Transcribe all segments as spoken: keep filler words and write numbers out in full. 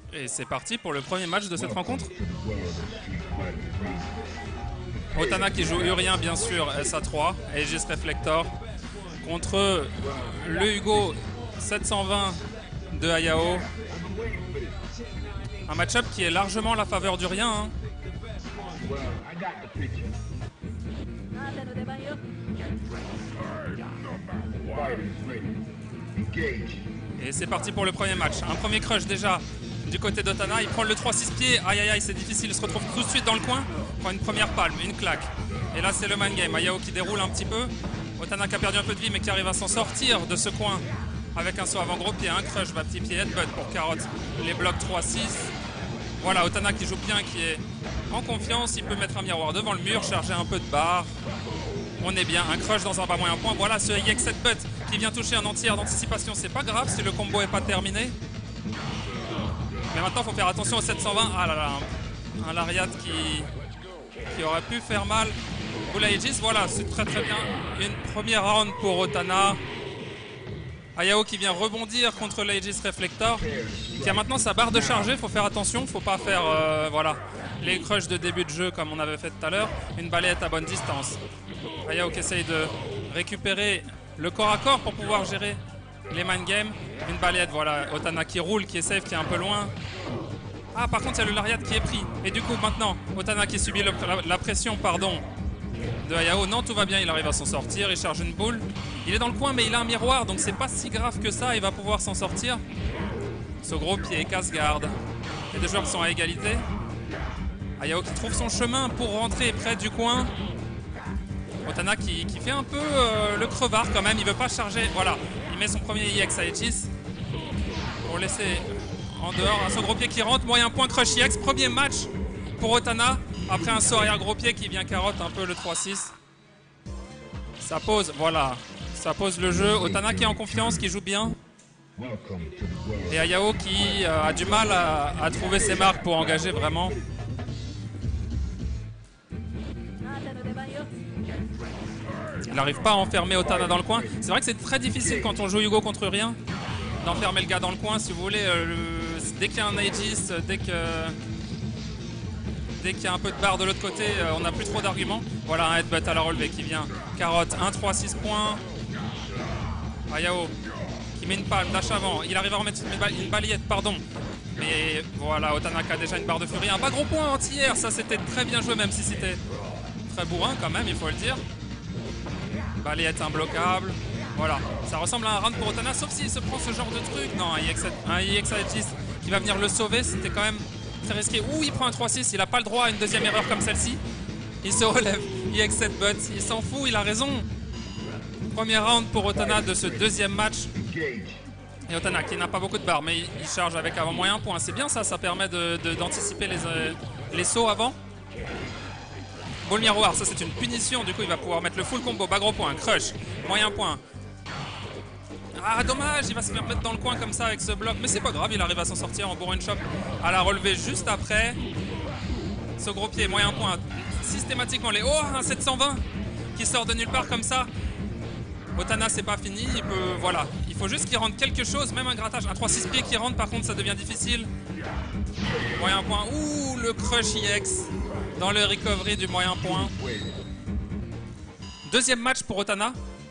Et c'est parti pour le premier match de cette rencontre. Otana qui joue Urien bien sûr, S A trois, Aegis Reflector, contre le Hugo sept cent vingt de Ayao. Un match-up qui est largement la faveur d'Urien. Hein. Et c'est parti pour le premier match. Un premier crush déjà du côté d'Otana. Il prend le trois six pieds. Aïe aïe aïe, c'est difficile. Il se retrouve tout de suite dans le coin. Il prend une première palme, une claque. Et là, c'est le mind game. Ayao qui déroule un petit peu. Otana qui a perdu un peu de vie, mais qui arrive à s'en sortir de ce coin avec un saut avant gros pied. Un crush, bas petit pied, headbutt pour Carotte. Les blocs trois six. Voilà, Otana qui joue bien, qui est en confiance. Il peut mettre un miroir devant le mur, charger un peu de barre. On est bien. Un crush dans un bas moyen point. Voilà ce I X headbutt qui vient toucher un entier d'anticipation. C'est pas grave si le combo est pas terminé. Mais maintenant, il faut faire attention au sept cent vingt. Ah là là, un lariat qui, qui aurait pu faire mal. Pour l'Aegis, voilà, c'est très très bien. Une première round pour Otana. Ayao qui vient rebondir contre l'Aegis Reflector. Qui a maintenant sa barre de chargée, il faut faire attention. Il ne faut pas faire euh, voilà, les crushs de début de jeu comme on avait fait tout à l'heure. Une balayette à bonne distance. Ayao qui essaye de récupérer le corps à corps pour pouvoir gérer les mind games. Une balayette, voilà, Otana qui roule, qui est safe, qui est un peu loin. Ah, par contre, il y a le lariat qui est pris. Et du coup, maintenant, Otana qui subit le, la, la pression, pardon, de Ayao. Non, tout va bien, il arrive à s'en sortir, il charge une boule. Il est dans le coin, mais il a un miroir, donc c'est pas si grave que ça, il va pouvoir s'en sortir. Ce gros pied, casse-garde. Les deux joueurs qui sont à égalité. Ayao qui trouve son chemin pour rentrer près du coin. Otana qui, qui fait un peu euh, le crevard quand même, il veut pas charger. Voilà, il met son premier I X à Aegis pour laisser en dehors un saut gros pied qui rentre. Moyen point crush I X, premier match pour Otana. Après un saut arrière gros pied qui vient carotte un peu le trois six. Ça pose, voilà, ça pose le jeu. Otana qui est en confiance, qui joue bien. Et Ayao qui euh, a du mal à, à trouver ses marques pour engager vraiment. Il n'arrive pas à enfermer Otana dans le coin. C'est vrai que c'est très difficile quand on joue Hugo contre rien d'enfermer le gars dans le coin. Si vous voulez, euh, le... dès qu'il y a un Aegis, dès que dès qu'il y a un peu de barre de l'autre côté, euh, on n'a plus trop d'arguments. Voilà un headbutt à la relevée qui vient. Carotte, un trois six points. Ayao qui met une palme, dash avant. Il arrive à remettre une, bal une balayette, pardon. Mais voilà, Otana qui a déjà une barre de furie. Un bas gros point anti-air, ça c'était très bien joué, même si c'était très bourrin quand même, il faut le dire. Balayette imbloquable. Voilà, ça ressemble à un round pour Otana, sauf s'il se prend ce genre de truc. Non, un I X, un I X Aegis qui va venir le sauver, c'était quand même très risqué. Ouh, il prend un trois six, il n'a pas le droit à une deuxième erreur comme celle-ci. Il se relève, I X sept butt, il s'en fout, il a raison. Premier round pour Otana de ce deuxième match. Et Otana qui n'a pas beaucoup de barres, mais il charge avec avant moyen point. C'est bien ça, ça permet d'anticiper de, de, les, euh, les sauts avant. Ball miroir, ça c'est une punition, du coup il va pouvoir mettre le full combo, bas gros point, crush, moyen point. Ah dommage, il va se faire mettre dans le coin comme ça avec ce bloc, mais c'est pas grave, il arrive à s'en sortir en bourrin une shop à la relever juste après. Ce gros pied, moyen point, systématiquement les... Oh, un sept cent vingt qui sort de nulle part comme ça. Otana c'est pas fini, il peut... Voilà, il faut juste qu'il rentre quelque chose, même un grattage. Un trois six pieds qui rentre par contre ça devient difficile. Moyen point, ouh le crush I X dans le recovery du moyen point. Deuxième match pour Otana.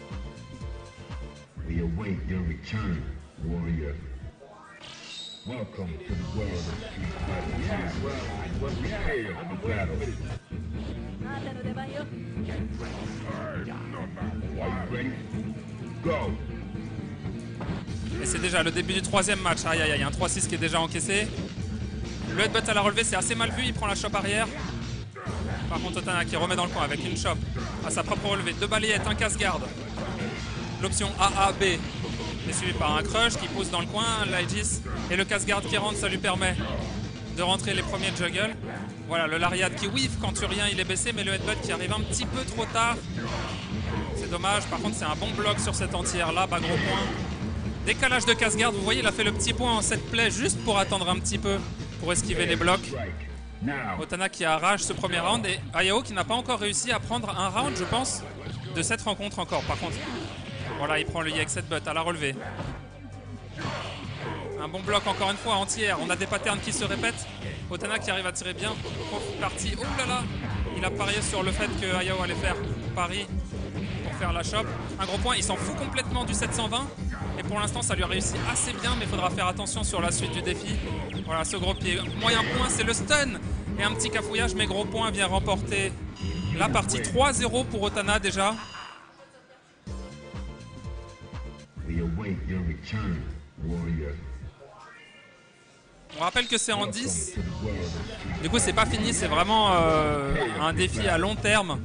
Et c'est déjà le début du troisième match. Aïe aïe aïe, un trois six qui est déjà encaissé. Le headbutt à la relevée, c'est assez mal vu, il prend la chope arrière. Par contre, Otana qui remet dans le coin avec une chope à sa propre relevée. Deux balayettes, un casse-garde. L'option A A B est suivie par un crush qui pousse dans le coin, l'Aegis. Et le casse-garde qui rentre, ça lui permet de rentrer les premiers juggle. Voilà, le lariat qui whiff quand Urien il est baissé, mais le headbutt qui arrive un petit peu trop tard. C'est dommage. Par contre, c'est un bon bloc sur cette entière-là, bas gros point. Décalage de casse-garde, vous voyez, il a fait le petit point en set play juste pour attendre un petit peu, pour esquiver les blocs. Otana qui arrache ce premier round et Ayao qui n'a pas encore réussi à prendre un round, je pense, de cette rencontre encore. Par contre, voilà, il prend le I X sept butt à la relevée. Un Un bon bloc encore une fois, anti-air. On a des patterns qui se répètent. Otana qui arrive à tirer bien. Parti. Oh là là. Il a parié sur le fait que Ayao allait faire pari pour faire la chope. Un gros point. Il s'en fout complètement du sept cent vingt. Et pour l'instant, ça lui a réussi assez bien. Mais il faudra faire attention sur la suite du défi. Voilà, ce gros pied. Moyen point, c'est le stun. Et un petit cafouillage. Mais gros point vient remporter la partie. trois zéro pour Otana déjà. On rappelle que c'est en dix. Du coup, c'est pas fini. C'est vraiment euh, un défi à long terme.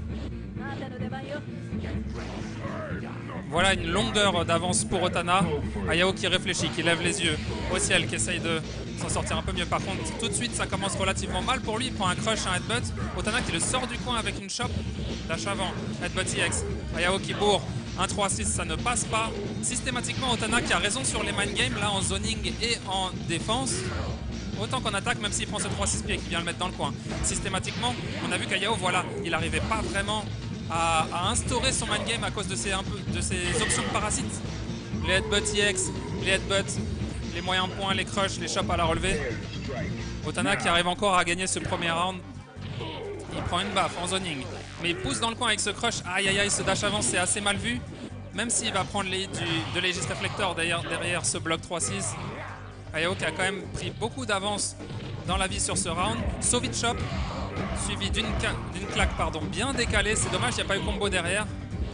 Voilà une longueur d'avance pour Otana. Ayao qui réfléchit, qui lève les yeux au ciel, qui essaye de s'en sortir un peu mieux. Par contre, tout de suite, ça commence relativement mal pour lui. Il prend un crush, un headbutt. Otana qui le sort du coin avec une chope. Dash avant, headbutt I X. Ayao qui bourre. un trois six, ça ne passe pas. Systématiquement, Otana qui a raison sur les mind games, là en zoning et en défense. Autant qu'en attaque, même s'il prend ce trois six pieds qui vient le mettre dans le coin. Systématiquement, on a vu qu'Ayao, voilà, il n'arrivait pas vraiment à, à instaurer son mind game à cause de ses, un peu, de ses options de parasites. Les headbutts I X, les headbutts, les moyens points, les crushs, les chops à la relevée. Otana qui arrive encore à gagner ce premier round. Il prend une baffe en zoning, mais il pousse dans le coin avec ce crush. Aïe aïe aïe, ce dash avant c'est assez mal vu. Même s'il va prendre les, du, de l'Aegis Reflector derrière, derrière ce bloc trois six. Ayao qui a quand même pris beaucoup d'avance dans la vie sur ce round. Sauvage Chop, suivi d'une claque pardon, bien décalée. C'est dommage, il n'y a pas eu combo derrière.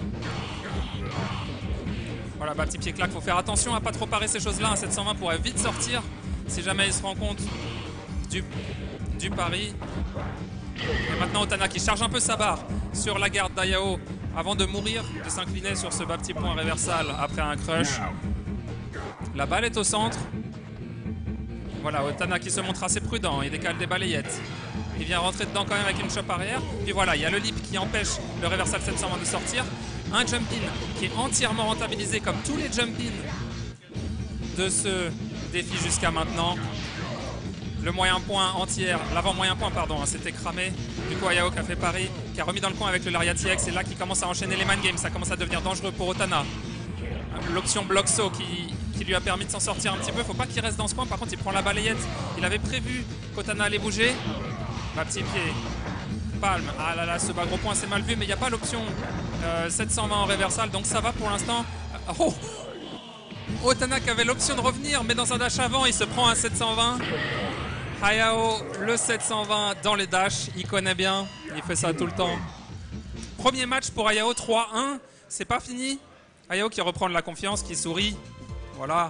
Voilà, bah, petit pied claque, faut faire attention à pas trop parer ces choses-là. Un sept cent vingt pourrait vite sortir si jamais il se rend compte du, du pari. Et maintenant Otana qui charge un peu sa barre sur la garde d'Ayao avant de mourir, de s'incliner sur ce bas petit point réversal après un crush. La balle est au centre. Voilà, Otana qui se montre assez prudent, il décale des balayettes. Il vient rentrer dedans quand même avec une chope arrière. Puis voilà, il y a le lip qui empêche le réversal sept cent vingt de sortir. Un jump-in qui est entièrement rentabilisé comme tous les jump-in de ce défi jusqu'à maintenant. Le moyen point entière, l'avant moyen point pardon, hein, c'était cramé. Du coup Ayao qui a fait pari, qui a remis dans le coin avec le Lariat I X. C'est là qu'il commence à enchaîner les man games, ça commence à devenir dangereux pour Otana. L'option block saut qui, qui lui a permis de s'en sortir un petit peu. Faut pas qu'il reste dans ce coin, par contre il prend la balayette. Il avait prévu qu'Otana allait bouger. Bah, petit pied, palme. Ah là là, ce bas gros point c'est mal vu, mais il n'y a pas l'option euh, sept cent vingt en réversal, donc ça va pour l'instant. Oh, Otana qui avait l'option de revenir, mais dans un dash avant, il se prend un sept cent vingt. Ayao, le sept cent vingt dans les dashs, il connaît bien, il fait ça tout le temps. Premier match pour Ayao, trois un, c'est pas fini. Ayao qui reprend de la confiance, qui sourit, voilà.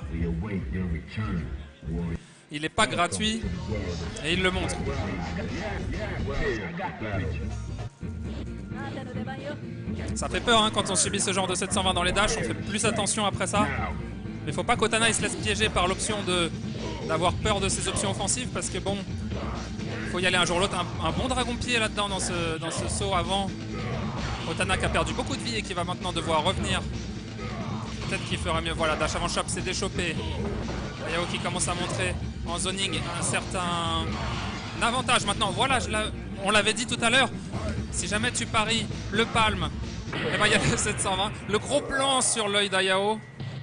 Il n'est pas gratuit et il le montre. Ça fait peur hein, quand on subit ce genre de sept cent vingt dans les dashs, on fait plus attention après ça. Mais il ne faut pas qu'Otana se laisse piéger par l'option de d'avoir peur de ses options offensives parce que bon, il faut y aller un jour ou l'autre. Un, un bon dragon pied là-dedans dans ce, dans ce saut avant. Otana qui a perdu beaucoup de vie et qui va maintenant devoir revenir. Peut-être qu'il fera mieux. Voilà, dash avant chop, c'est déchopé. Ayao qui commence à montrer en zoning un certain avantage maintenant. Voilà, on l'avait dit tout à l'heure. Si jamais tu paries le palme, eh ben, il y a le sept cent vingt. Le gros plan sur l'œil d'Ayao.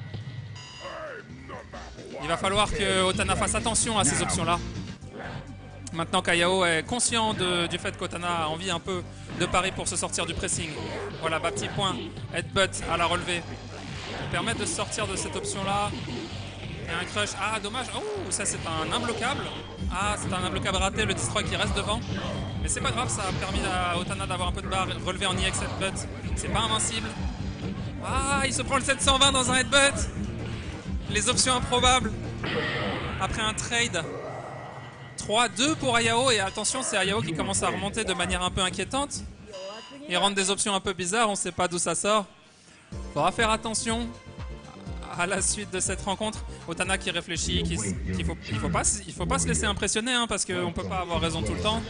Il va falloir que Otana fasse attention à ces options-là. Maintenant qu'Ayao est conscient de, du fait qu'Otana a envie un peu de pari pour se sortir du pressing. Voilà, bas petit point, headbutt à la relevée. Pour permettre de sortir de cette option-là. Et un crush. Ah, dommage. Oh, ça c'est un imbloquable. Ah, c'est un imbloquable raté, le destroy qui reste devant. Mais c'est pas grave, ça a permis à Otana d'avoir un peu de barre relevé en I X headbutt. C'est pas invincible. Ah, il se prend le sept cent vingt dans un headbutt. Les options improbables. Après un trade. trois deux pour Ayao. Et attention, c'est Ayao qui commence à remonter de manière un peu inquiétante. Il rentre des options un peu bizarres, on sait pas d'où ça sort. Faudra faire attention à la suite de cette rencontre. Otana qui réfléchit, qu'il ne faut, il faut, pas, il faut pas se laisser impressionner hein, parce qu'on ne peut pas avoir raison tout le temps.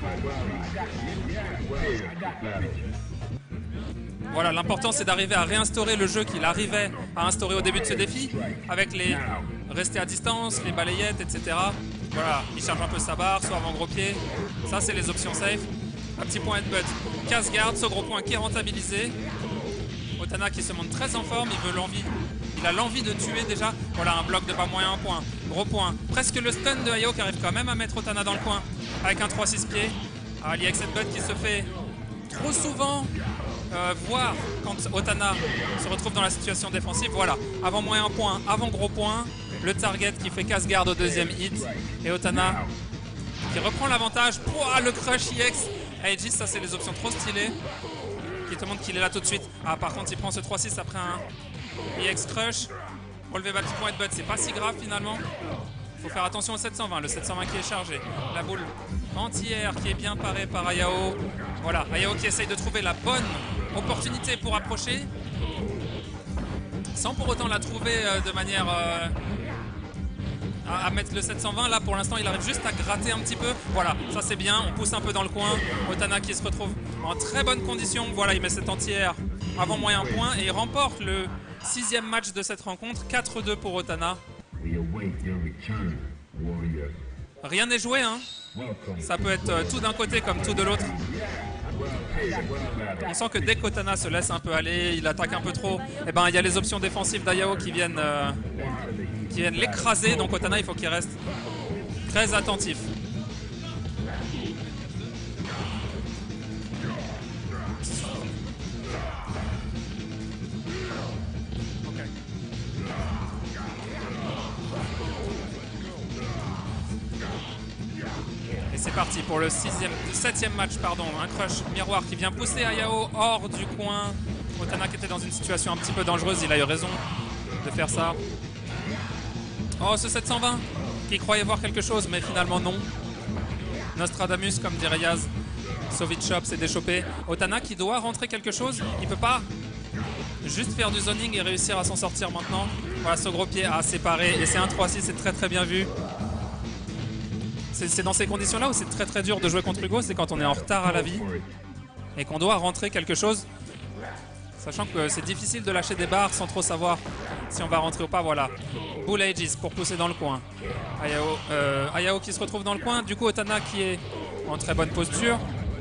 Voilà, l'important c'est d'arriver à réinstaurer le jeu qu'il arrivait à instaurer au début de ce défi avec les rester à distance, les balayettes, et cetera. Voilà, il charge un peu sa barre, soit avant gros pied. Ça c'est les options safe. Un petit point headbutt, casse-garde, ce gros point qui est rentabilisé. Otana qui se montre très en forme, il veut l'envie. il a l'envie de tuer déjà. Voilà, un bloc de pas moins un point. Gros point. Presque le stun de Hayao qui arrive quand même à mettre Otana dans le coin avec un trois six pieds. Ah, il y a cette butt qui se fait trop souvent euh, voir quand Otana se retrouve dans la situation défensive. Voilà, avant moins un point, avant gros point. Le target qui fait casse-garde au deuxième hit. Et Otana qui reprend l'avantage. Pouah, le crush I X. Aegis, ça c'est les options trop stylées. Qui te montre qu'il est là tout de suite. Ah, par contre, il prend ce trois six après un I X crush. Relevé bas point headbutt, c'est pas si grave finalement. Il faut faire attention au sept cent vingt, le sept cent vingt qui est chargé. La boule entière qui est bien parée par Hayao. Voilà, Hayao qui essaye de trouver la bonne opportunité pour approcher. Sans pour autant la trouver euh, de manière euh, à, à mettre le sept cent vingt. Là pour l'instant il arrive juste à gratter un petit peu. Voilà, ça c'est bien, on pousse un peu dans le coin. Otana qui se retrouve en très bonne condition. Voilà, il met cette entière avant moyen point et il remporte le sixième match de cette rencontre. quatre deux pour Otana. Rien n'est joué, hein. Ça peut être euh, tout d'un côté comme tout de l'autre. On sent que dès qu'Otana se laisse un peu aller, il attaque un peu trop, et ben il y a les options défensives d'Hayao qui viennent, euh, qui viennent l'écraser. Donc Otana, il faut qu'il reste très attentif. C'est parti pour le sixième, septième match, pardon. Un crush miroir qui vient pousser Hayao hors du coin. Otana qui était dans une situation un petit peu dangereuse, il a eu raison de faire ça. Oh, ce sept cent vingt qui croyait voir quelque chose, mais finalement non. Nostradamus, comme dirait Yaz. Sovit Shop s'est déchopé. Otana qui doit rentrer quelque chose, il peut pas juste faire du zoning et réussir à s'en sortir maintenant. Voilà, ce gros pied à séparer et c'est un trois six, c'est très très bien vu. C'est dans ces conditions-là où c'est très très dur de jouer contre Hugo, c'est quand on est en retard à la vie et qu'on doit rentrer quelque chose, sachant que c'est difficile de lâcher des barres sans trop savoir si on va rentrer ou pas. Voilà, Bull Aegis pour pousser dans le coin. Hayao, euh, Hayao qui se retrouve dans le coin, du coup Otana qui est en très bonne posture.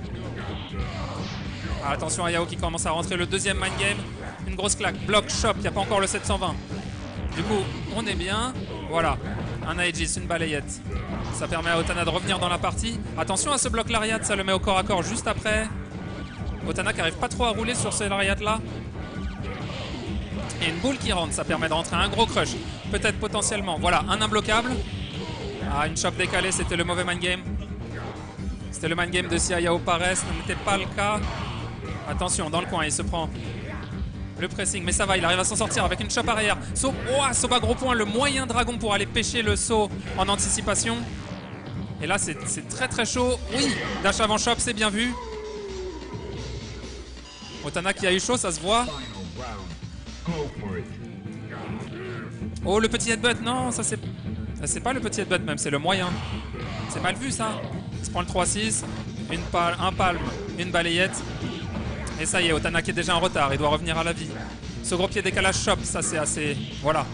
Ah, attention, Hayao qui commence à rentrer le deuxième mind game. Une grosse claque, block, shop, il n'y a pas encore le sept cent vingt. Du coup, on est bien, voilà. Un Aegis, une balayette. Ça permet à Otana de revenir dans la partie. Attention à ce bloc lariat, ça le met au corps à corps juste après. Otana qui n'arrive pas trop à rouler sur ce lariat là. Et une boule qui rentre, ça permet de rentrer un gros crush. Peut-être potentiellement. Voilà, un imbloquable. Ah, une chope décalée, c'était le mauvais mind game. C'était le mind game de si Hayao Pares, ce n'était pas le cas. Attention, dans le coin, il se prend le pressing, mais ça va, il arrive à s'en sortir avec une chope arrière. Saut, oh, Soba gros point, le moyen dragon pour aller pêcher le saut en anticipation. Et là, c'est très très chaud. Oui, dash avant chope, c'est bien vu. Otana qui a eu chaud, ça se voit. Oh, le petit headbutt, non, ça c'est c'est pas le petit headbutt même, c'est le moyen. C'est mal vu ça. Il se prend le trois six, une pal un palme, une balayette. Et ça y est, Otana qui est déjà en retard, il doit revenir à la vie. Ce gros pied décalage shop, ça c'est assez... Voilà.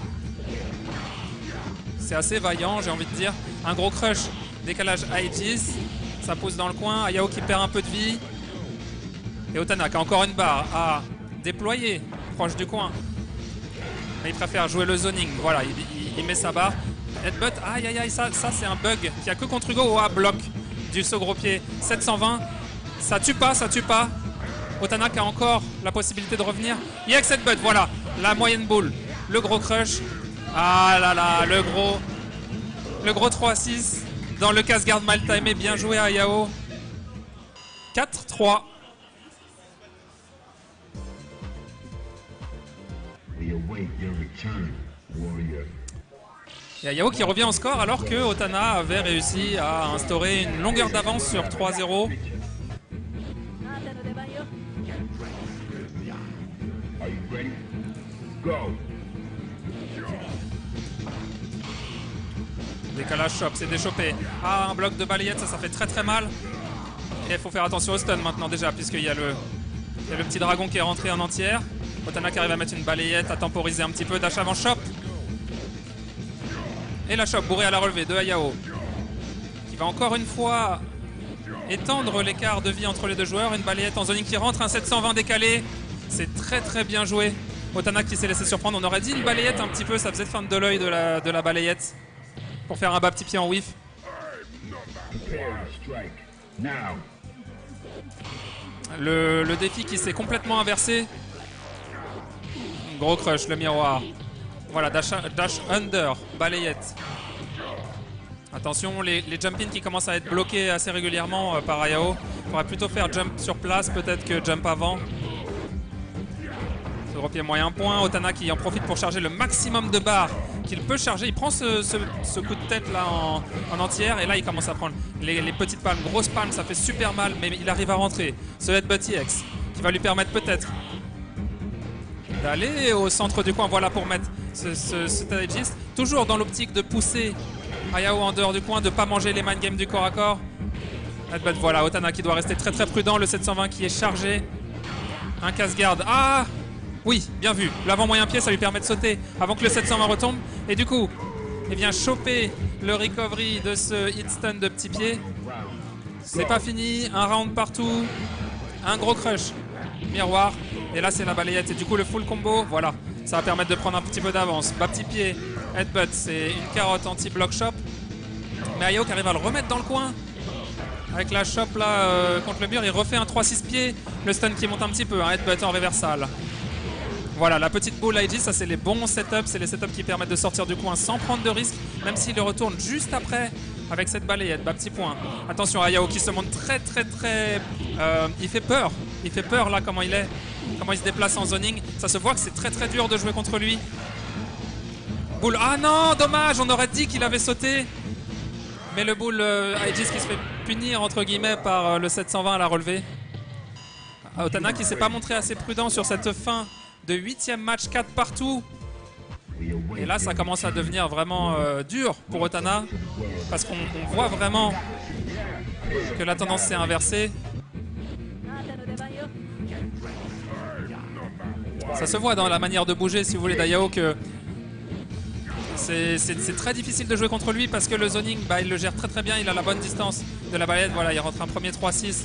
C'est assez vaillant, j'ai envie de dire. Un gros crush, décalage Aegis. Ça pousse dans le coin, Hayao qui perd un peu de vie. Et Otana qui a encore une barre à déployer, proche du coin. Mais il préfère jouer le zoning, voilà, il, il, il met sa barre. Headbutt, aïe aïe aïe, ça, ça c'est un bug qu'il n'y a que contre Hugo. Oh, bloc du saut gros pied, sept cent vingt. Ça tue pas, ça tue pas. Otana qui a encore la possibilité de revenir. I X headbutt, voilà, la moyenne boule, le gros crush. Ah là là, le gros, le gros trois six dans le casse-garde mal timé, bien joué à Hayao. quatre trois. Et Hayao qui revient au score alors que Otana avait réussi à instaurer une longueur d'avance sur trois zéro. Décalage shop, c'est déchopé. Ah, un bloc de balayette, ça, ça fait très très mal. Et il faut faire attention au stun maintenant déjà, puisqu'il y a le, il y a le petit dragon qui est rentré en entière. Otana qui arrive à mettre une balayette, à temporiser un petit peu. Dash avant shop. Et la shop bourrée à la relevée de Hayao, qui va encore une fois étendre l'écart de vie entre les deux joueurs. Une balayette en zoning qui rentre, un sept cent vingt décalé. C'est très très bien joué Otana qui s'est laissé surprendre. On aurait dit une balayette un petit peu, ça faisait feinte de l'œil de la, de la balayette. Pour faire un bas petit pied en whiff. Le, le défi qui s'est complètement inversé. Gros crush, le miroir. Voilà, dash, dash under, balayette. Attention, les, les jump-in qui commencent à être bloqués assez régulièrement euh, par Ayao. Il faudrait plutôt faire jump sur place, peut-être que jump avant. Ce gros pied moyen point. Otana qui en profite pour charger le maximum de barres qu'il peut charger. Il prend ce, ce, ce coup de tête là en, en entière et là il commence à prendre les, les petites palmes, grosses palmes, ça fait super mal, mais il arrive à rentrer. Ce headbutt E X qui va lui permettre peut-être d'aller au centre du coin. Voilà pour mettre ce, ce, ce Aegis. Toujours dans l'optique de pousser Ayao en dehors du coin, de ne pas manger les mind games du corps à corps. Headbutt, voilà, Otana qui doit rester très très prudent. Le sept cent vingt qui est chargé. Un casse-garde. Ah! Oui, bien vu. L'avant moyen pied, ça lui permet de sauter avant que le sept cent vingt retombe. Et du coup, il vient choper le recovery de ce hit stun de petit pied. C'est pas fini. Un round partout. Un gros crush. Miroir. Et là, c'est la balayette. Et du coup, le full combo, voilà. Ça va permettre de prendre un petit peu d'avance. Bas petit pied. Headbutt, c'est une carotte anti-block shop. Mais Ayao qui arrive à le remettre dans le coin. Avec la shop là euh, contre le mur, il refait un trois six pieds. Le stun qui monte un petit peu. Un headbutt en reversal. Voilà, la petite boule Aegis, ça c'est les bons setups, c'est les setups qui permettent de sortir du coin sans prendre de risque, même s'il le retourne juste après avec cette balayette, bas petit point. Attention, Ayao qui se montre très très très... Euh, il fait peur, il fait peur là comment il est, comment il se déplace en zoning. Ça se voit que c'est très très dur de jouer contre lui. Boule, ah non, dommage, on aurait dit qu'il avait sauté. Mais le boule euh, Aegis qui se fait punir entre guillemets par euh, le sept cent vingt à la relevée. Otana qui s'est pas montré assez prudent sur cette fin de huitième match, quatre partout. Et là, ça commence à devenir vraiment euh, dur pour Otana. Parce qu'on voit vraiment que la tendance s'est inversée. Ça se voit dans la manière de bouger, si vous voulez, d'Ayao, que c'est très difficile de jouer contre lui parce que le zoning, bah, il le gère très très bien. Il a la bonne distance de la balayette. Voilà, il rentre un premier trois six.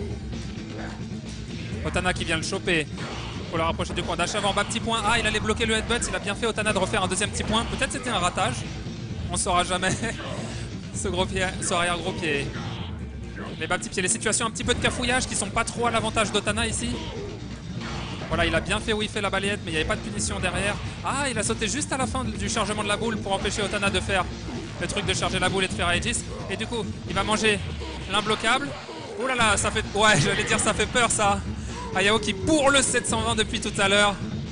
Otana qui vient le choper. Pour le rapprocher du coin, dash avant, bas petit point. Ah, il allait bloquer le headbutt. Il a bien fait Otana de refaire un deuxième petit point. Peut-être c'était un ratage. On ne saura jamais. ce, gros pied, ce arrière gros pied. Les bas petits pieds. Les situations un petit peu de cafouillage qui sont pas trop à l'avantage d'Otana ici. Voilà, il a bien fait où il fait la balayette, mais il n'y avait pas de punition derrière. Ah, il a sauté juste à la fin du chargement de la boule pour empêcher Otana de faire le truc de charger la boule et de faire Aegis. Et du coup, il va manger l'imbloquable. Oh là là, ça fait... Ouais, j'allais dire ça fait peur ça. Ayao qui bourre le sept cent vingt depuis tout à l'heure.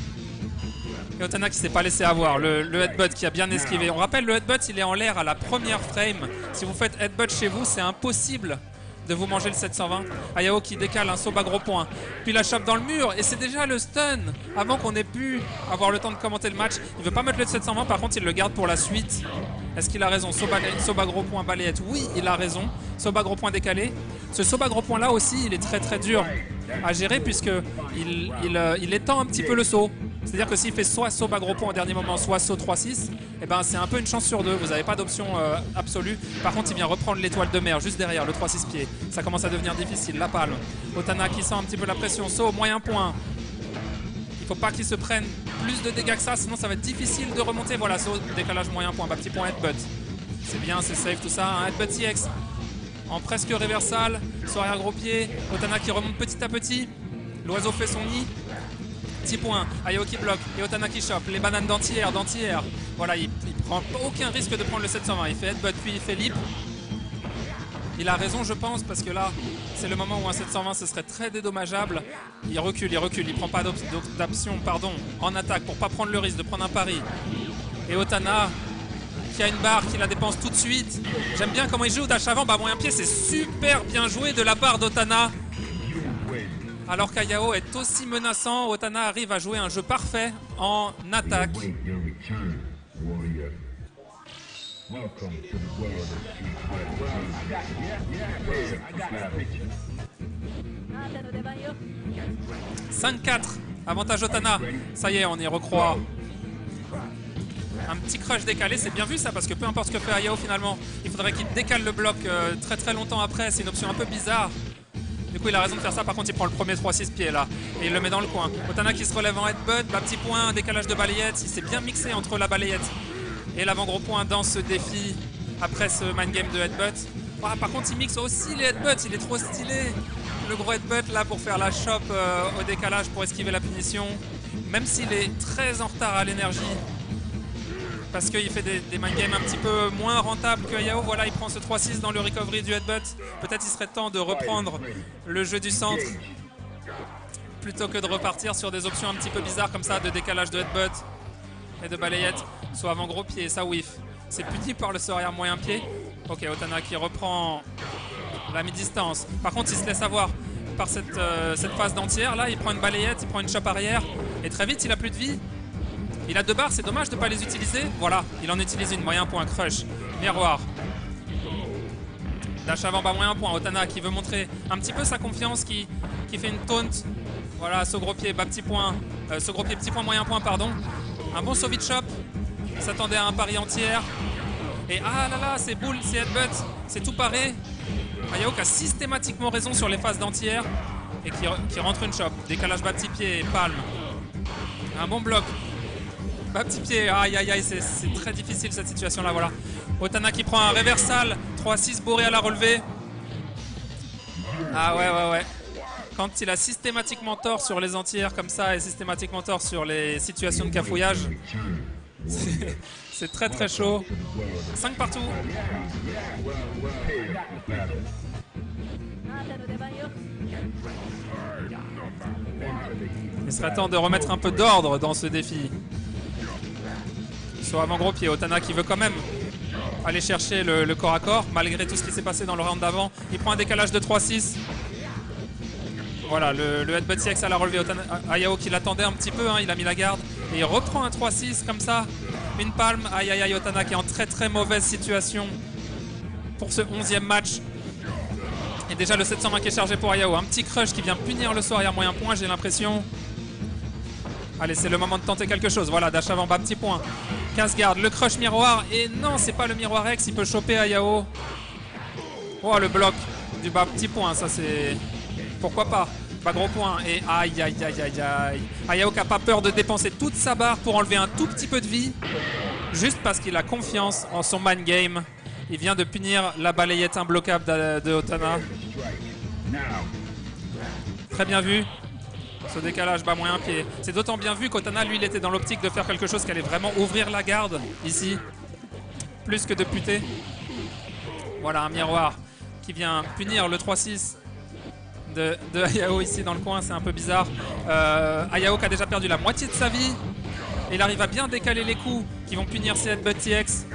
Et Otana qui s'est pas laissé avoir. Le, le headbutt qui a bien esquivé. On rappelle, le headbutt, il est en l'air à la première frame. Si vous faites headbutt chez vous, c'est impossible de vous manger le sept cent vingt. Ayao qui décale un saut bas gros point. Puis la chope dans le mur. Et c'est déjà le stun. Avant qu'on ait pu avoir le temps de commenter le match. Il veut pas mettre le sept cent vingt. Par contre, il le garde pour la suite. Est-ce qu'il a raison? Soba, Soba gros point balayette. Oui, il a raison. Soba gros point décalé. Ce Soba gros point là aussi, il est très très dur à gérer puisque il, il, euh, il étend un petit peu le saut. C'est-à-dire que s'il fait soit saut bas gros point au dernier moment, soit saut trois six, eh ben c'est un peu une chance sur deux. Vous n'avez pas d'option euh, absolue. Par contre, il vient reprendre l'étoile de mer juste derrière, le trois six pieds. Ça commence à devenir difficile. La palme. Otana qui sent un petit peu la pression. Saut, moyen point. Il ne faut pas qu'il se prenne plus de dégâts que ça, sinon ça va être difficile de remonter. Voilà, saut, décalage moyen point, bas petit point headbutt. C'est bien, c'est safe tout ça. Un headbutt E X en presque reversal. Sur arrière gros pied. Otana qui remonte petit à petit. L'oiseau fait son nid. Petit point. Ayao qui bloque. Et Otana qui chope. Les bananes d'anti-air, d'anti-air. Voilà, il, il prend aucun risque de prendre le sept cent vingt. Il fait headbutt puis il fait lip. Il a raison, je pense, parce que là, c'est le moment où un sept cent vingt, ce serait très dédommageable. Il recule, il recule, il prend pas d'option, pardon, en attaque pour pas prendre le risque de prendre un pari. Et Otana, qui a une barre, qui la dépense tout de suite. J'aime bien comment il joue dash avant, bah moyen pied, c'est super bien joué de la part d'Otana. Alors qu'Ayao est aussi menaçant, Otana arrive à jouer un jeu parfait en attaque. cinq quatre, avantage Otana. Ça y est, on y recroit. Un petit crush décalé, c'est bien vu ça, parce que peu importe ce que fait Ayao finalement, il faudrait qu'il décale le bloc euh, très très longtemps après. C'est une option un peu bizarre. Du coup, il a raison de faire ça. Par contre, il prend le premier trois six pieds là. Et il le met dans le coin. Otana qui se relève en headbutt. Bas petit point, un décalage de balayette. Il s'est bien mixé entre la balayette et l'avant gros point dans ce défi après ce mind game de headbutt. Ah, par contre, il mixe aussi les headbutts. Il est trop stylé. Le gros headbutt là pour faire la chop euh, au décalage pour esquiver la punition. Même s'il est très en retard à l'énergie. Parce qu'il fait des, des mind games un petit peu moins rentables que Ayao. Voilà, il prend ce trois six dans le recovery du headbutt. Peut-être il serait temps de reprendre le jeu du centre plutôt que de repartir sur des options un petit peu bizarres comme ça de décalage de headbutt et de balayette. Soit avant gros pied, ça whiff. C'est puni par le saut arrière moyen pied. Ok, Otana qui reprend la mi-distance. Par contre, il se laisse avoir par cette, euh, cette phase d'entière. Là, il prend une balayette, il prend une chop arrière. Et très vite, il a plus de vie. Il a deux barres, c'est dommage de ne pas les utiliser. Voilà, il en utilise une, moyen point, crush, miroir. Dash avant, bas, moyen point. Otana qui veut montrer un petit peu sa confiance, qui, qui fait une taunt. Voilà, saut gros pied, bas petit point. Euh, saut gros pied, petit point, moyen point, pardon. Un bon saut vite chop. Il s'attendait à un pari entière. Et ah là là, c'est boule, c'est headbutt, c'est tout paré. Ayao qui a systématiquement raison sur les phases d'entière. Et qui, qui rentre une chop. Décalage bas petit pied, palme. Un bon bloc. Bas petit pied, aïe aïe aïe, c'est très difficile cette situation là, voilà. Otana qui prend un reversal, trois six bourré à la relevée. Ah ouais ouais ouais. Quand il a systématiquement tort sur les entières comme ça et systématiquement tort sur les situations de cafouillage, c'est très très chaud. cinq partout. Il serait temps de remettre un peu d'ordre dans ce défi. Sur avant gros pied, Otana qui veut quand même aller chercher le, le corps à corps malgré tout ce qui s'est passé dans le round d'avant. Il prend un décalage de trois six. Voilà, le, le headbutt C X à la relevée. Otana, Ayao qui l'attendait un petit peu, hein, il a mis la garde. Et il reprend un trois six comme ça. Une palme. Aïe aïe aïe, Otana qui est en très très mauvaise situation pour ce onzième match. Et déjà le sept cent vingt qui est chargé pour Ayao. Un petit crush qui vient punir le saut arrière moyen point, j'ai l'impression. Allez, c'est le moment de tenter quelque chose. Voilà, dash avant, bas petit point. quinze garde, le crush miroir. Et non, c'est pas le miroir X, il peut choper Ayao. Oh, le bloc du bas petit point, ça c'est... Pourquoi pas. Bas gros point. Et aïe, aïe, aïe, aïe, aïe. Ayao qui n'a pas peur de dépenser toute sa barre pour enlever un tout petit peu de vie. Juste parce qu'il a confiance en son mind game. Il vient de punir la balayette imbloquable de, de Otana. Très bien vu. Ce décalage bas moyen pied. C'est d'autant bien vu qu'Otana, lui, il était dans l'optique de faire quelque chose qui allait vraiment ouvrir la garde ici. Plus que de puter. Voilà, un miroir qui vient punir le trois six de, de Ayao ici dans le coin. C'est un peu bizarre. Euh, Ayao qui a déjà perdu la moitié de sa vie. Et il arrive à bien décaler les coups qui vont punir ses headbutt T X.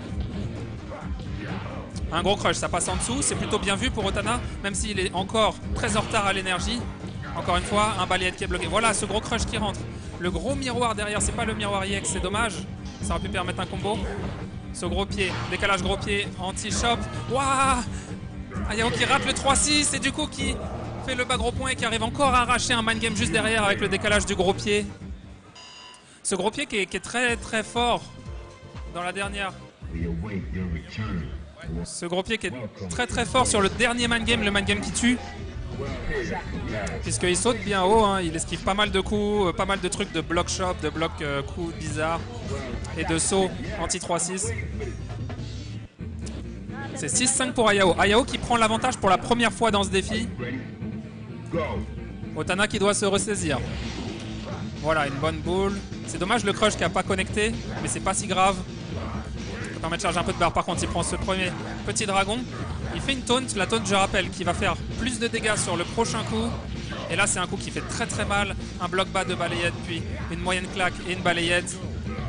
Un gros crush, ça passe en dessous. C'est plutôt bien vu pour Otana, même s'il est encore très en retard à l'énergie. Encore une fois, un balayette qui est bloqué. Voilà ce gros crush qui rentre. Le gros miroir derrière, c'est pas le miroir I X, c'est dommage. Ça aurait pu permettre un combo. Ce gros pied, décalage gros pied, anti-chop. Waouh! Ayao qui rate le trois six et du coup qui fait le bas gros point et qui arrive encore à arracher un mind game juste derrière avec le décalage du gros pied. Ce gros pied qui est, qui est très très fort dans la dernière. Ce gros pied qui est très très fort sur le dernier mind game, le mind game qui tue. Puisqu'il saute bien haut, hein, il esquive pas mal de coups, euh, pas mal de trucs de block shop, de bloc euh, coups bizarres et de saut anti trois six. C'est six cinq pour Ayao. Ayao qui prend l'avantage pour la première fois dans ce défi. Otana qui doit se ressaisir. Voilà, une bonne boule. C'est dommage le crush qui n'a pas connecté, mais c'est pas si grave. Ça permet de charger un peu de barre. Par contre, il prend ce premier petit dragon. Il fait une taunt, la taunt je rappelle qui va faire plus de dégâts sur le prochain coup. Et là c'est un coup qui fait très très mal. Un bloc bas de balayette, puis une moyenne claque et une balayette.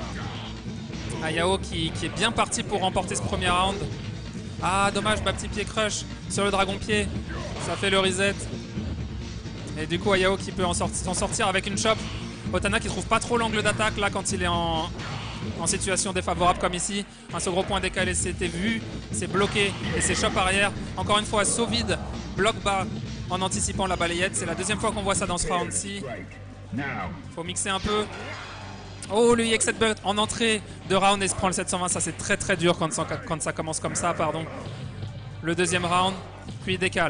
Ayao qui, qui est bien parti pour remporter ce premier round. Ah dommage, bas petit pied crush sur le dragon pied. Ça fait le reset. Et du coup Ayao qui peut en sortir, en sortir avec une chop. Otana qui trouve pas trop l'angle d'attaque là quand il est en... en situation défavorable comme ici. Un ce gros point décalé, c'était vu, c'est bloqué et c'est chop arrière. Encore une fois, saut vide, bloc bas en anticipant la balayette. C'est la deuxième fois qu'on voit ça dans ce round-ci. Faut mixer un peu. Oh, le I X headbutt en entrée de round et se prend le sept cent vingt. Ça, c'est très très dur quand ça, quand ça commence comme ça, pardon. Le deuxième round, puis il décale.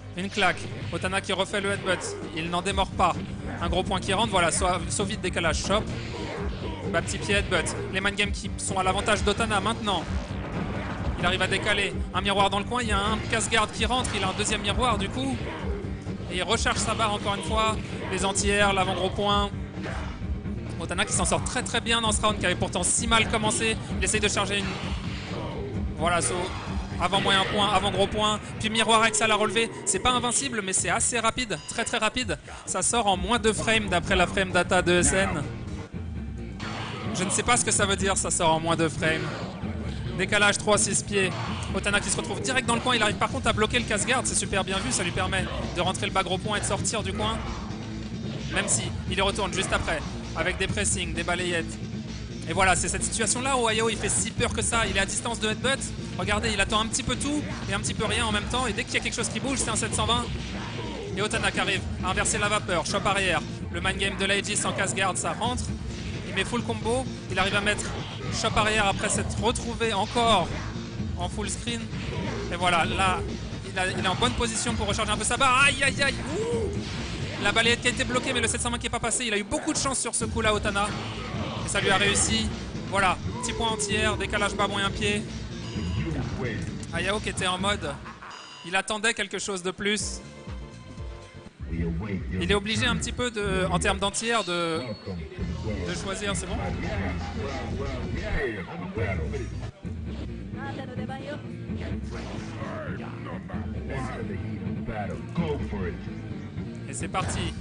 Une claque. Otana qui refait le headbutt. Il n'en démord pas. Un gros point qui rentre. Voilà, saut, saut vite, décalage, chop. Bas petit pied, headbutt. Les mind games qui sont à l'avantage d'Otana maintenant. Il arrive à décaler. Un miroir dans le coin. Il y a un casse-garde qui rentre. Il a un deuxième miroir du coup. Et il recharge sa barre encore une fois. Les anti-airs, l'avant gros point. Otana qui s'en sort très très bien dans ce round qui avait pourtant si mal commencé. Il essaye de charger une... Voilà, saut. Avant moyen point, avant gros point. Puis miroir avec ça la relevé. C'est pas invincible mais c'est assez rapide. Très très rapide. Ça sort en moins de frames d'après la frame data de E S N. Je ne sais pas ce que ça veut dire, ça sort en moins de frames. Décalage trois six pieds. Otana qui se retrouve direct dans le coin. Il arrive par contre à bloquer le casse-garde. C'est super bien vu. Ça lui permet de rentrer le bas gros point et de sortir du coin. Même si il y retourne juste après. Avec des pressings, des balayettes. Et voilà, c'est cette situation-là où Hayao il fait si peur que ça. Il est à distance de headbutt. Regardez, il attend un petit peu tout et un petit peu rien en même temps. Et dès qu'il y a quelque chose qui bouge, c'est un sept cent vingt. Et Otana qui arrive à inverser la vapeur. Chop arrière. Le mind game de l'Aegis sans casse-garde, ça rentre. Il met full combo. Il arrive à mettre chop arrière après s'être retrouvé encore en full screen. Et voilà, là, il, a, il est en bonne position pour recharger un peu sa barre. Aïe, aïe, aïe. Ouh, la balayette qui a été bloquée, mais le sept cent vingt qui n'est pas passé. Il a eu beaucoup de chance sur ce coup-là, Otana. Et ça lui a réussi. Voilà, petit point entier, décalage bas moyen pied. Hayao qui était en mode, il attendait quelque chose de plus. Il est obligé un petit peu, de, en termes d'entière, de, de choisir, c'est bon? Et c'est parti.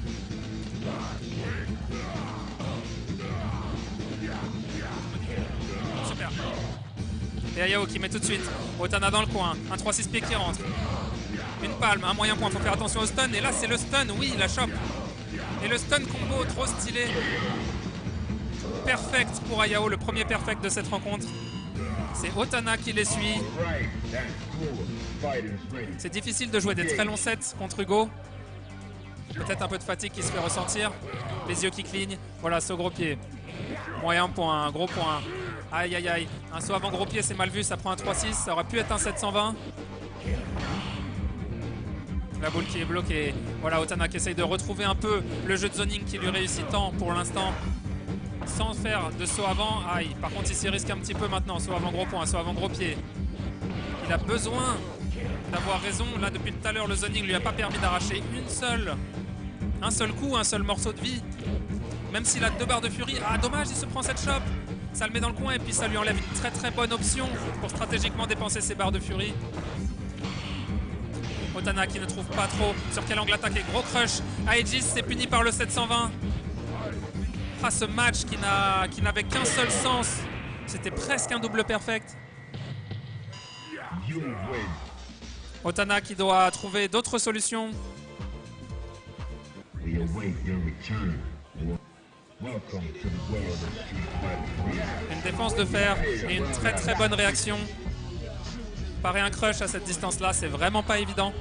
Super. Et Hayao qui met tout de suite Otana dans le coin. Un trois six pieds qui rentre. Une palme, un moyen point. Faut faire attention au stun. Et là, c'est le stun. Oui, il la chope. Et le stun combo, trop stylé. Perfect pour Hayao. Le premier perfect de cette rencontre. C'est Otana qui l'essuie. C'est difficile de jouer des très longs sets contre Hugo. Peut-être un peu de fatigue qui se fait ressentir. Les yeux qui clignent. Voilà, ce gros pied. Moyen point, gros point. Aïe aïe aïe. Un saut avant gros pied, c'est mal vu. Ça prend un trois six. Ça aurait pu être un sept cent vingt. La boule qui est bloquée. Voilà, Otana qui essaye de retrouver un peu le jeu de zoning qui lui réussit tant pour l'instant. Sans faire de saut avant. Aïe. Par contre, il s'y risque un petit peu maintenant. Saut avant gros point, saut avant gros pied. Il a besoin d'avoir raison. Là, depuis tout à l'heure, le zoning lui a pas permis d'arracher une seule, un seul coup, un seul morceau de vie. Même s'il a deux barres de furie. Ah, dommage, il se prend cette chope. Ça le met dans le coin et puis ça lui enlève une très très bonne option pour stratégiquement dépenser ses barres de furie. Otana qui ne trouve pas trop sur quel angle attaquer. Gros crush. Aegis c'est puni par le sept cent vingt. Ah, ce match qui n'a, qui n'avait qu'un seul sens. C'était presque un double perfect. Otana qui doit trouver d'autres solutions. Une défense de fer et une très très bonne réaction. Parer un crush à cette distance-là, c'est vraiment pas évident.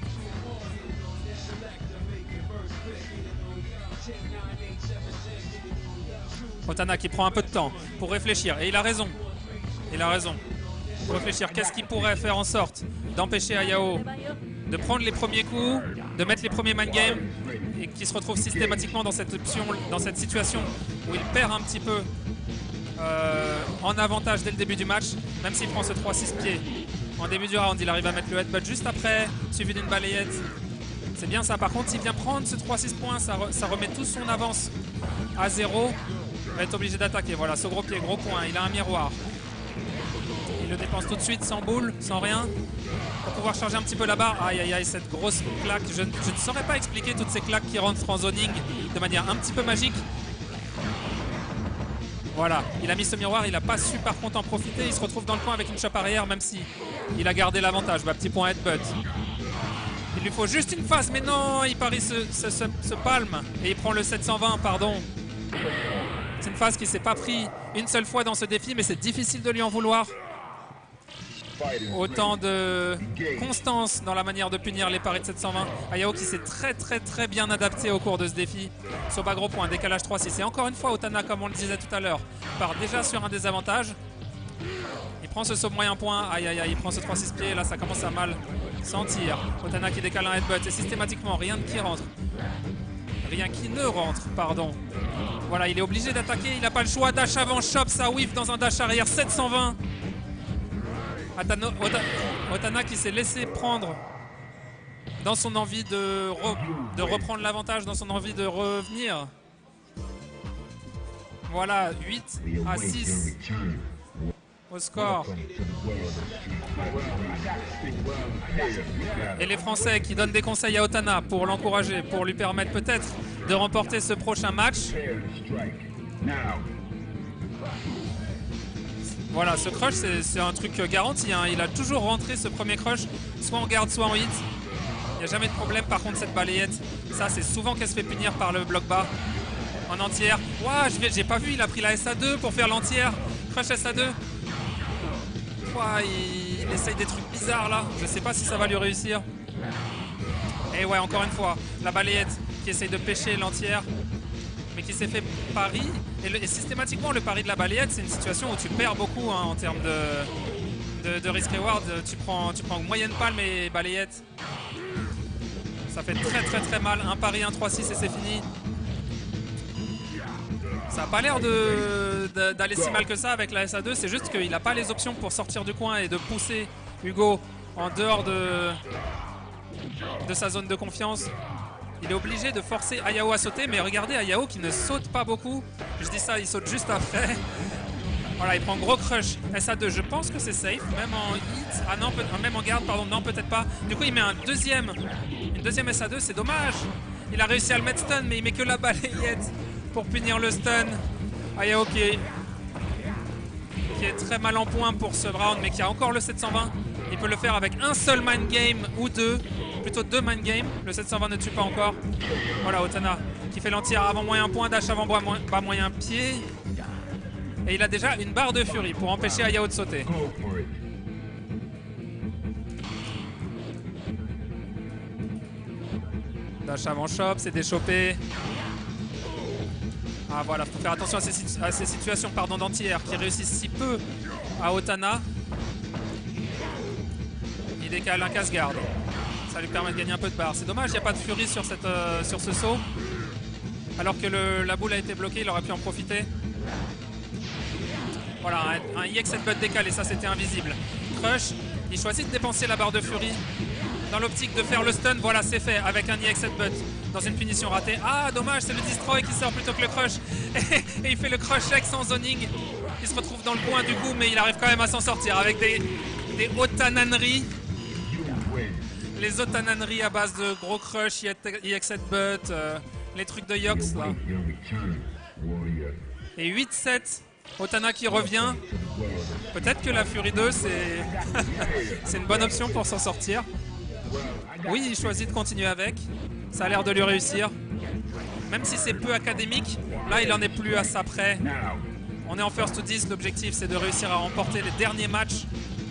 Otana qui prend un peu de temps pour réfléchir. Et il a raison. Il a raison. Pour réfléchir, qu'est-ce qui pourrait faire en sorte d'empêcher Hayao de prendre les premiers coups, de mettre les premiers mind games et qui se retrouve systématiquement dans cette option, dans cette situation où il perd un petit peu euh, en avantage dès le début du match, même s'il prend ce trois six pieds. En début du round, il arrive à mettre le headbutt juste après, suivi d'une balayette. C'est bien ça. Par contre, s'il vient prendre ce trois six points, ça, re, ça remet toute son avance à zéro. Il va être obligé d'attaquer. Voilà, ce gros pied, gros point. Il a un miroir. Il le dépense tout de suite, sans boule, sans rien, pour pouvoir charger un petit peu la barre. Aïe, aïe, aïe, cette grosse claque. Je, je ne saurais pas expliquer toutes ces claques qui rentrent en zoning de manière un petit peu magique. Voilà, il a mis ce miroir, il n'a pas su par contre en profiter. Il se retrouve dans le coin avec une chope arrière, même si il a gardé l'avantage. Bah, petit point headbutt. Il lui faut juste une phase, mais non, il parie ce, ce, ce, ce palme et il prend le sept cent vingt, pardon. C'est une phase qui ne s'est pas pris une seule fois dans ce défi, mais c'est difficile de lui en vouloir. Autant de constance dans la manière de punir les paris de sept cent vingt. Hayao qui s'est très très très bien adapté au cours de ce défi. Soba gros point, décalage trois six. Et encore une fois, Otana, comme on le disait tout à l'heure, part déjà sur un désavantage. Et prend ce saut moyen point. Aïe aïe aïe, il prend ce trois six pieds. Là, ça commence à mal sentir. Otana qui décale un headbutt. Et systématiquement, rien qui rentre. Rien qui ne rentre, pardon. Voilà, il est obligé d'attaquer. Il n'a pas le choix. Dash avant, chop, ça whiff dans un dash arrière. sept cent vingt. Atano, Otana, Otana qui s'est laissé prendre dans son envie de, re, de reprendre l'avantage, dans son envie de revenir. Voilà, huit à six au score. Et les Français qui donnent des conseils à Otana pour l'encourager, pour lui permettre peut-être de remporter ce prochain match. Voilà, ce crush, c'est un truc garanti, hein. Il a toujours rentré ce premier crush, soit en garde, soit en hit. Il n'y a jamais de problème. Par contre, cette balayette, ça, c'est souvent qu'elle se fait punir par le bloc bas. En entière. Ouah, j'ai pas vu, il a pris la S A deux pour faire l'entière. Crush S A deux. Ouah, il, il essaye des trucs bizarres là. Je sais pas si ça va lui réussir. Et ouais, encore une fois, la balayette qui essaye de pêcher l'entière, mais qui s'est fait pari. Et, le, et systématiquement, le pari de la balayette, c'est une situation où tu perds beaucoup hein, en termes de, de, de risk-reward. Tu prends, tu prends moyenne palme et balayette. Ça fait très très très mal. Un pari, un trois six et c'est fini. Ça n'a pas l'air d'aller si mal que ça avec la S A deux. C'est juste qu'il n'a pas les options pour sortir du coin et de pousser Hugo en dehors de, de sa zone de confiance. Il est obligé de forcer Ayao à sauter. Mais regardez Ayao qui ne saute pas beaucoup. Je dis ça, il saute juste après. Voilà, il prend gros crush. S A deux, je pense que c'est safe. Même en hit. Ah non, peut, même en garde, pardon. Non, peut-être pas. Du coup, il met un deuxième. Une deuxième S A deux, c'est dommage. Il a réussi à le mettre stun, mais il met que la balayette pour punir le stun. Ayao qui est, qui est très mal en point pour ce round, mais qui a encore le sept cent vingt. Il peut le faire avec un seul mind game ou deux. Plutôt deux mind games. Le sept cent vingt ne tue pas encore. Voilà, Otana qui fait l'entière avant moyen point, dash avant bas moyen pied. Et il a déjà une barre de furie pour empêcher Ayao de sauter. Dash avant chop, c'est déchopé. Ah voilà, faut faire attention à ces, à ces situations pardon, d'entière qui réussissent si peu à Otana. Il décale un casse-garde. Ça lui permet de gagner un peu de barre. C'est dommage, il n'y a pas de furie sur, cette, euh, sur ce saut. Alors que le, la boule a été bloquée, il aurait pu en profiter. Voilà, un, un I X headbutt décalé, ça c'était invisible. Crush, il choisit de dépenser la barre de furie dans l'optique de faire le stun. Voilà, c'est fait avec un I X headbutt dans une punition ratée. Ah, dommage, c'est le destroy qui sort plutôt que le crush. Et, et il fait le crush X en zoning. Il se retrouve dans le coin du coup, mais il arrive quand même à s'en sortir avec des, des otananeries. Les otananeries à base de gros crush, I X headbutt, euh, les trucs de Yox là. Et huit sept. Otana qui revient. Peut-être que la Fury deux, c'est une bonne option pour s'en sortir. Oui, il choisit de continuer avec. Ça a l'air de lui réussir. Même si c'est peu académique, là, il en est plus à ça près. On est en first to dix. L'objectif, c'est de réussir à remporter les derniers matchs.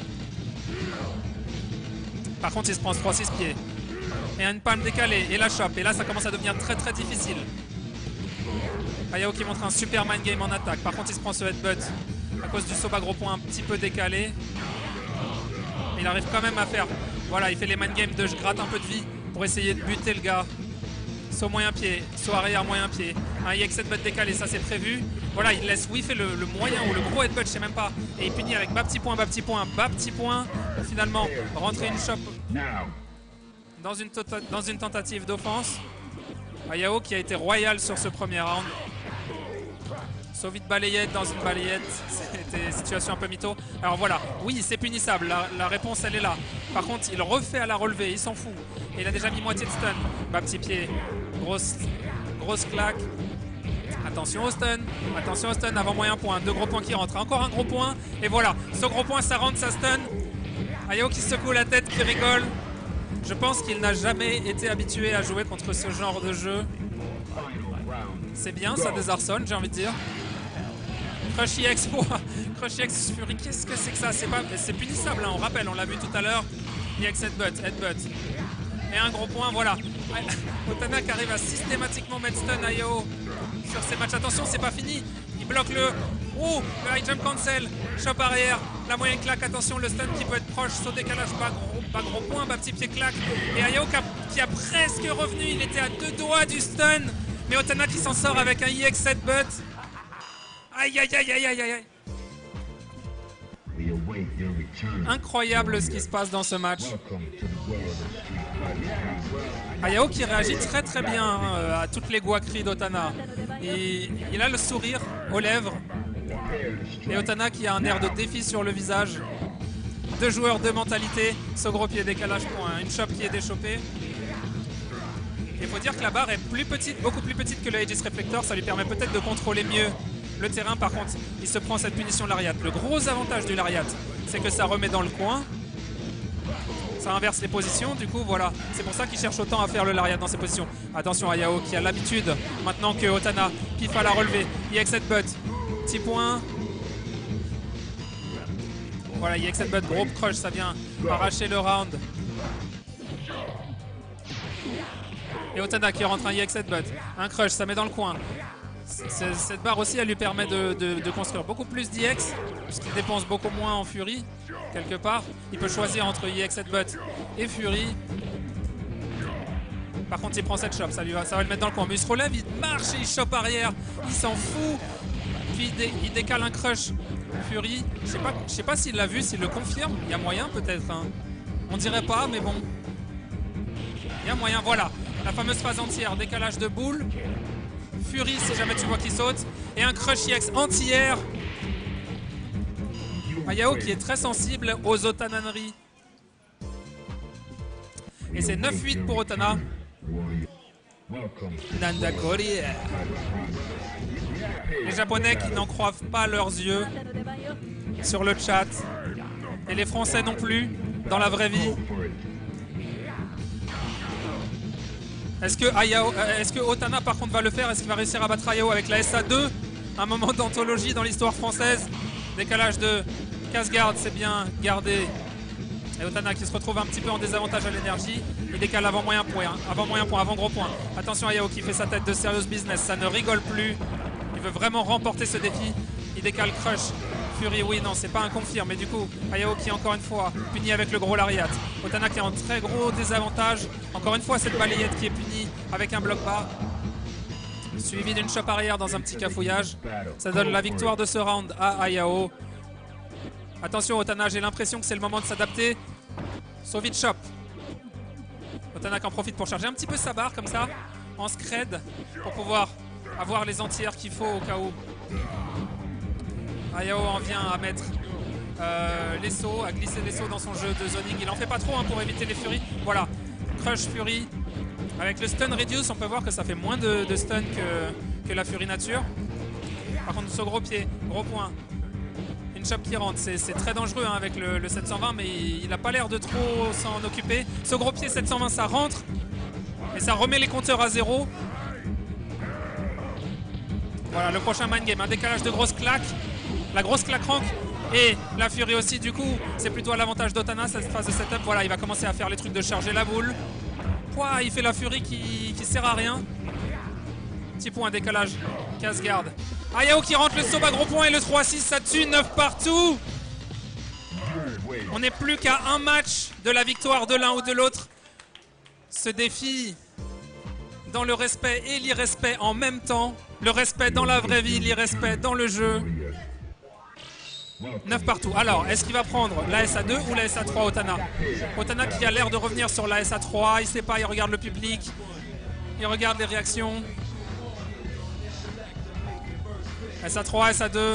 Par contre, il se prend ce trois six pieds. Et une palme décalée. Et la chope. Et là, ça commence à devenir très très difficile. Ayao qui montre un super mind game en attaque. Par contre, il se prend ce headbutt à cause du soba gros point un petit peu décalé. Il arrive quand même à faire. Voilà, il fait les mind games de je gratte un peu de vie pour essayer de buter le gars. Saut moyen pied, saut arrière moyen pied. Un I X headbutt décalé, ça c'est prévu. Voilà, il laisse whiffer le, le moyen ou le gros headbutt, je sais même pas. Et il punit avec bas petit point, bas petit point, bas petit point. Pour finalement rentrer une chope dans une, tota, dans une tentative d'offense. Ayao qui a été royal sur ce premier round. Sauvé de balayette dans une balayette. C'était situation un peu mytho. Alors voilà, oui, c'est punissable. La, la réponse, elle est là. Par contre, il refait à la relevée. Il s'en fout. Et il a déjà mis moitié de stun. Bas petit pied. Grosse, grosse claque. Attention au stun. Attention au stun avant moyen point. Deux gros points qui rentrent. Encore un gros point. Et voilà. Ce gros point, ça rentre, ça stun. Ayao qui secoue la tête, qui rigole. Je pense qu'il n'a jamais été habitué à jouer contre ce genre de jeu. C'est bien, ça désarçonne, j'ai envie de dire. Crush I X, oh, Crush I X Fury, qu'est-ce que c'est que ça? C'est punissable, hein, on rappelle, on l'a vu tout à l'heure. I X headbutt, headbutt. Et un gros point, voilà. Otana qui arrive à systématiquement mettre stun Ayao sur ses matchs. Attention, c'est pas fini. Il bloque le... Oh, le high jump cancel. Chop arrière. La moyenne claque. Attention, le stun qui peut être proche. Saut décalage. Pas gros, pas gros point. Bas petit pied claque. Et Ayao qui a, qui a presque revenu. Il était à deux doigts du stun. Mais Otana qui s'en sort avec un E X sept butt. Aïe, aïe, aïe, aïe, aïe, aïe. Incroyable ce qui se passe dans ce match. Ayao qui réagit très très bien hein, à toutes les guaqueries d'Otana. Il, il a le sourire aux lèvres. Et Otana qui a un air de défi sur le visage. Deux joueurs, deux mentalités. Ce gros pied décalage pour un, une chop qui est déchopée. Il faut dire que la barre est plus petite, beaucoup plus petite que le Aegis Reflector. Ça lui permet peut-être de contrôler mieux le terrain. Par contre, il se prend cette punition Lariat. Le gros avantage du Lariat, c'est que ça remet dans le coin. Ça inverse les positions, du coup voilà, c'est pour ça qu'il cherche autant à faire le Lariat dans ces positions. Attention à Ayao qui a l'habitude, maintenant que Otana, pif à la relever, E X sept butt, petit point. Voilà, E X sept butt, gros crush, ça vient arracher le round. Et Otana qui rentre un E X sept butt, un crush, ça met dans le coin. Cette barre aussi, elle lui permet de, de, de construire beaucoup plus d'I X, puisqu'il dépense beaucoup moins en Fury, quelque part. Il peut choisir entre E X sept butt et Fury. Par contre, il prend cette chop, ça, lui va, ça va le mettre dans le coin. Mais il se relève, il marche et il chope arrière. Il s'en fout. Puis il, dé, il décale un crush Fury. Je sais pas, je sais pas s'il l'a vu, s'il le confirme. Il y a moyen peut-être. Hein. On dirait pas, mais bon. Il y a moyen, voilà. La fameuse phase entière, décalage de boule. Fury si jamais tu vois qu'il saute. Et un crush E X anti-air. Ayao qui est très sensible aux otananeries. Et c'est neuf huit pour Otana. Nanda Korea. Les Japonais qui n'en croient pas leurs yeux sur le chat. Et les Français non plus, dans la vraie vie. Est-ce que, Ayao, euh, est-ce que Otana par contre va le faire? Est-ce qu'il va réussir à battre Ayao avec la S A deux? Un moment d'anthologie dans l'histoire française. Décalage de casse-garde, c'est bien gardé. Et Otana qui se retrouve un petit peu en désavantage à l'énergie. Il décale avant moyen point, avant moyen point, avant gros point. Attention Ayao qui fait sa tête de serious business, ça ne rigole plus. Il veut vraiment remporter ce défi. Il décale crush. Fury, oui, non, c'est pas un confirme. Mais du coup, Ayao qui encore une fois puni avec le gros lariat. Otana qui est en très gros désavantage. Encore une fois, cette balayette qui est punie avec un bloc bas. Suivi d'une chop arrière dans un petit cafouillage. Ça donne la victoire de ce round à Ayao. Attention Otana, j'ai l'impression que c'est le moment de s'adapter. Sauvit chop. Otana qui en profite pour charger un petit peu sa barre comme ça, en scred, pour pouvoir avoir les entières qu'il faut au cas où. Ayao en vient à mettre euh, les sauts, à glisser les sauts dans son jeu de zoning. Il en fait pas trop hein, pour éviter les Fury. Voilà, crush Fury. Avec le stun reduce, on peut voir que ça fait moins de, de stun que, que la Fury nature. Par contre, ce gros pied, gros point. Une chop qui rentre, c'est très dangereux hein, avec le, le sept cent vingt, mais il n'a pas l'air de trop s'en occuper. Ce gros pied sept cent vingt, ça rentre. Et ça remet les compteurs à zéro. Voilà, le prochain mind game, un décalage de grosse claque. La grosse claque rank et la Fury aussi, du coup, c'est plutôt à l'avantage d'Otana, cette phase de setup. Voilà, il va commencer à faire les trucs de charger la boule. Ouah, il fait la Fury qui, qui sert à rien. Petit point, décalage, casse-garde. Ayao qui rentre le saut à gros point et le trois six, ça tue, neuf partout. On n'est plus qu'à un match de la victoire de l'un ou de l'autre. Ce défi dans le respect et l'irrespect en même temps. Le respect dans la vraie vie, l'irrespect dans le jeu. neuf partout. Alors, est-ce qu'il va prendre la S A deux ou la S A trois Otana? Otana qui a l'air de revenir sur la S A trois. Il ne sait pas, il regarde le public. Il regarde les réactions. S A trois, S A deux.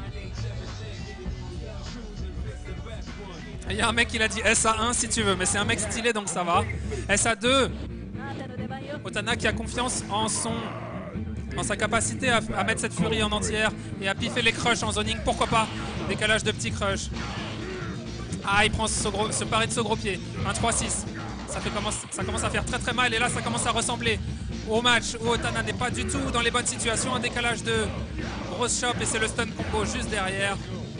Il y a un mec qui a dit S A un si tu veux, mais c'est un mec stylé donc ça va. S A deux. Otana qui a confiance en son... en sa capacité à, à mettre cette Fury en entière et à piffer les crushs en zoning, pourquoi pas. Décalage de petits crushs. Ah, il prend ce, gros, ce pari de ce gros pied. Un trois six. Ça, fait, ça commence à faire très très mal et là ça commence à ressembler au match où Otana n'est pas du tout dans les bonnes situations. Un décalage de grosse chop et c'est le stun combo juste derrière.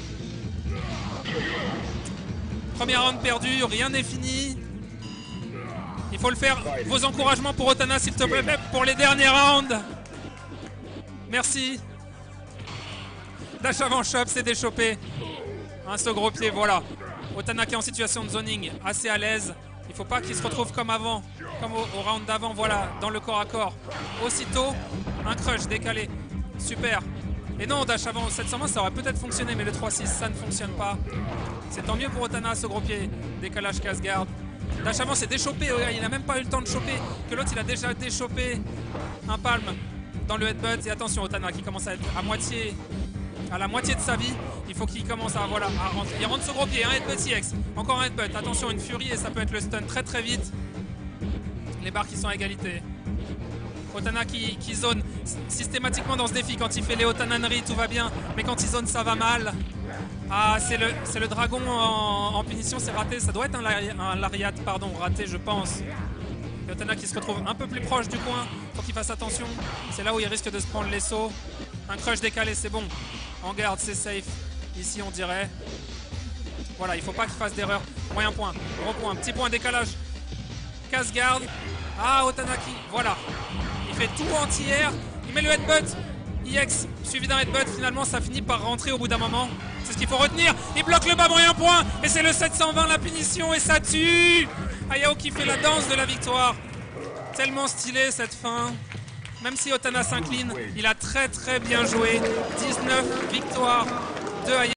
Premier round perdu, rien n'est fini. Il faut le faire. Vos encouragements pour Otana s'il te plaît pour les derniers rounds. Merci. Dash avant chop, c'est déchopé. Un saut gros pied, voilà. Otana qui est en situation de zoning, assez à l'aise. Il ne faut pas qu'il se retrouve comme avant, comme au, au round d'avant, voilà, dans le corps à corps. Aussitôt, un crush décalé. Super. Et non, dash avant sept cent vingt, ça aurait peut-être fonctionné, mais le trois six, ça ne fonctionne pas. C'est tant mieux pour Otana, ce gros pied. Décalage casse-garde. Dash avant, c'est déchopé. Il n'a même pas eu le temps de choper. Que l'autre, il a déjà déchopé un palme dans le headbutt. Et attention, Otana qui commence à être à moitié, à la moitié de sa vie. Il faut qu'il commence à, voilà, à rentrer. Il rentre ce gros pied, un headbutt C X. Encore un headbutt. Attention, une furie et ça peut être le stun très très vite. Les barres qui sont à égalité. Otana qui, qui zone systématiquement dans ce défi. Quand il fait les Otananri, tout va bien. Mais quand il zone, ça va mal. Ah, c'est le, c'est le dragon en, en punition, c'est raté. Ça doit être un, lari, un lariat, pardon, raté, je pense. Et Otana qui se retrouve un peu plus proche du coin. Faut qu'il fasse attention. C'est là où il risque de se prendre les sauts. Un crush décalé, c'est bon. En garde, c'est safe. Ici, on dirait. Voilà, il ne faut pas qu'il fasse d'erreur. Moyen point, gros point, petit point décalage. Casse-garde. Ah, Otanaki, voilà. Il fait tout anti-air. Il met le headbutt. I X suivi d'un headbutt. Finalement, ça finit par rentrer au bout d'un moment. C'est ce qu'il faut retenir. Il bloque le bas, moyen point. Et c'est le sept cent vingt, la punition. Et ça tue. Ayao qui fait la danse de la victoire. Tellement stylé cette fin. Même si Otana s'incline, il a très très bien joué. dix-neuf victoires de Ayao.